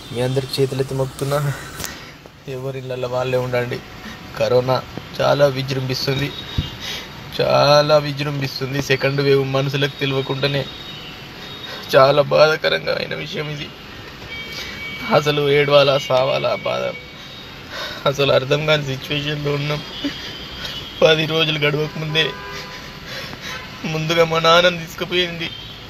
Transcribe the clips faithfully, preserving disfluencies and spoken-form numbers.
మీ అందరికి చేతులెత్తి మొక్కుతున్నా, ఎవరి ఇళ్ళల్లో వాళ్ళే ఉండండి. కరోనా చాలా విజృంభిస్తుంది, చాలా విజృంభిస్తుంది. సెకండ్ వేవ్ మనుషులకు తెలియకుండానే చాలా బాధాకరంగా అయిన విషయం ఇది. అసలు ఏడవాలా సావాలా బాధ అసలు అర్థం కాని సిచ్యువేషన్లో ఉన్నాం. పది రోజులు గడవక ముందే ముందుగా మా నాన్నని తీసుకుపోయింది.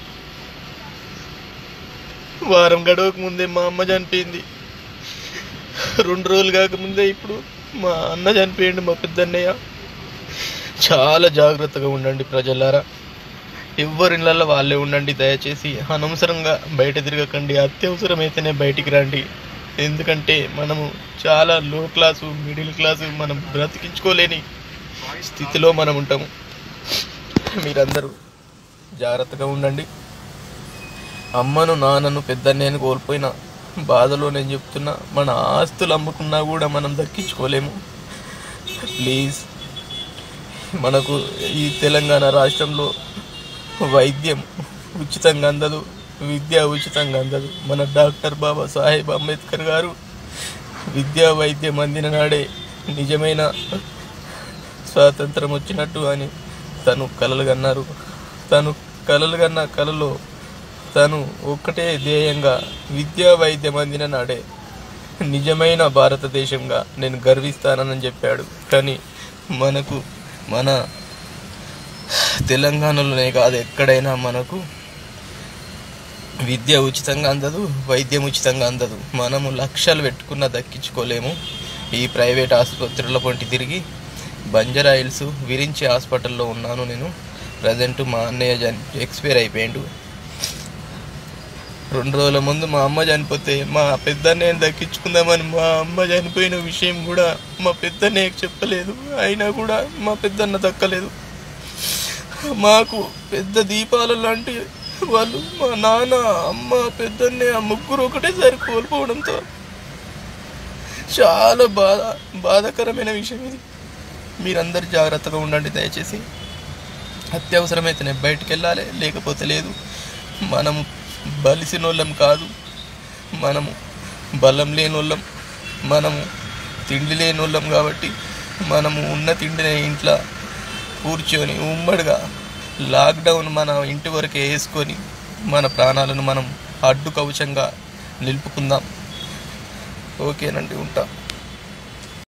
వారం గడవక ముందే మా అమ్మ చనిపోయింది. రెండు రోజులు కాకముందే ఇప్పుడు మా అన్న చనిపోయిండు, మా పెద్దన్నయ్య. చాలా జాగ్రత్తగా ఉండండి ప్రజలారా, ఎవరిళ్ళల్లో వాళ్ళే ఉండండి. దయచేసి అనవసరంగా బయట తిరగకండి, అత్యవసరమైతేనే బయటికి రండి. ఎందుకంటే మనము చాలా లో క్లాసు మిడిల్ క్లాసు, మనం బ్రతికించుకోలేని స్థితిలో మనం ఉంటాము. మీరందరూ జాగ్రత్తగా ఉండండి. అమ్మను నాన్నను పెద్దన్నయ్యను కోల్పోయిన బాధలో నేను చెప్తున్నా, మన ఆస్తులు అమ్ముకున్నా కూడా మనం దక్కించుకోలేము. ప్లీజ్, మనకు ఈ తెలంగాణ రాష్ట్రంలో వైద్యం ఉచితంగా అందదు, విద్య ఉచితంగా అందదు. మన డాక్టర్ బాబా సాహెబ్ అంబేద్కర్ గారు విద్యా వైద్యం అందిన నాడే నిజమైన స్వాతంత్రం వచ్చినట్టు అని తను కలలు కన్నారు. తను కలలు కన్న కలలో తను ఒక్కటే ధ్యేయంగా విద్యా వైద్యం అందిన నాడే నిజమైన భారతదేశంగా నేను గర్విస్తానని చెప్పాడు. కానీ మనకు మన తెలంగాణలోనే కాదు, ఎక్కడైనా మనకు విద్య ఉచితంగా అందదు, వైద్యం ఉచితంగా అందదు. మనము లక్షలు పెట్టుకున్న దక్కించుకోలేము. ఈ ప్రైవేట్ ఆసుపత్రుల పొంటి తిరిగి బంజారా హిల్స్ విరించి హాస్పిటల్లో ఉన్నాను నేను ప్రజెంట్. మా అన్నయ్య జన్ ఎక్స్పైర్ అయిపోయాడు. రెండు రోజుల ముందు మా అమ్మ చనిపోతే మా పెద్దన్నయ్యని దక్కించుకుందామని మా అమ్మ చనిపోయిన విషయం కూడా మా పెద్దన్నయ్యకి చెప్పలేదు. అయినా కూడా మా పెద్దన్న దక్కలేదు. మాకు పెద్ద దీపాల లాంటి వాళ్ళు మా నాన్న, అమ్మ, పెద్దన్నయ్య ముగ్గురు ఒకటేసారి కోల్పోవడంతో చాలా బాధ బాధాకరమైన విషయం ఇది. మీరందరూ జాగ్రత్తగా ఉండండి దయచేసి. అత్యవసరమైతేనే బయటికి వెళ్ళాలి, లేకపోతే లేదు. మనము బలిసినోళ్ళం కాదు, మనము బలం లేనోళ్ళం, మనము తిండి లేనోళ్ళం. కాబట్టి మనము ఉన్న తిండిని ఇంట్లో కూర్చొని ఉమ్మడిగా లాక్డౌన్ మన ఇంటి వరకే వేసుకొని మన ప్రాణాలను మనం అడ్డు కవచంగా నిలుపుకుందాం. ఓకేనండి, ఉంటా.